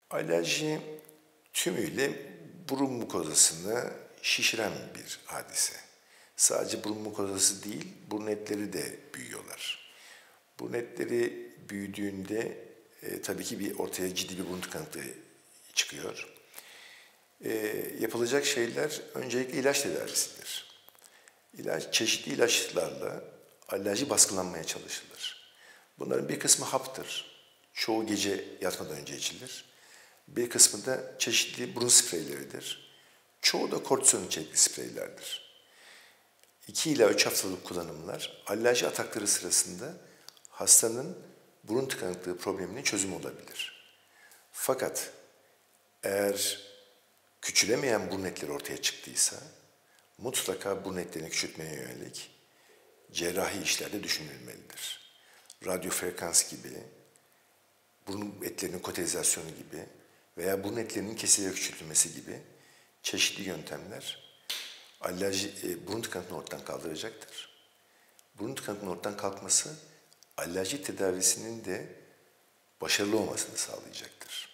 Alerji tümüyle burun mukozasını şişiren bir hadise. Sadece burun mukozası değil, burun etleri de büyüyorlar. Burun etleri büyüdüğünde tabii ki ortaya ciddi bir burun tıkanıklığı çıkıyor. Yapılacak şeyler öncelikle ilaç tedavisidir. Çeşitli ilaçlarla alerji baskılanmaya çalışılır. Bunların bir kısmı haptır. Çoğu gece yatmadan önce içilir. Bir kısmı da çeşitli burun spreyleridir. Çoğu da kortizon içerikli spreylerdir. 2 ila 3 haftalık kullanımlar alerji atakları sırasında hastanın burun tıkanıklığı probleminin çözümü olabilir. Fakat eğer küçülemeyen burun etleri ortaya çıktıysa mutlaka burun etlerini küçültmeye yönelik cerrahi işlerde düşünülmelidir. Radyo frekans gibi, burun etlerinin kotelizasyonu gibi veya burun etlerinin kesilerek küçültülmesi gibi çeşitli yöntemler burun tıkanıklığını ortadan kaldıracaktır. Burun tıkanıklığının ortadan kalkması alerji tedavisinin de başarılı olmasını sağlayacaktır.